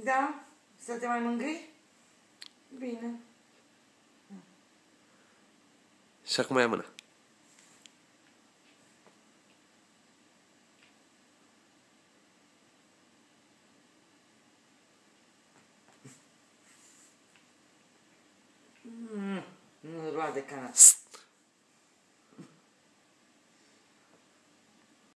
Da? Să te mai mângâi? Bine. Și acum ia mâna. Nu lua de canapă.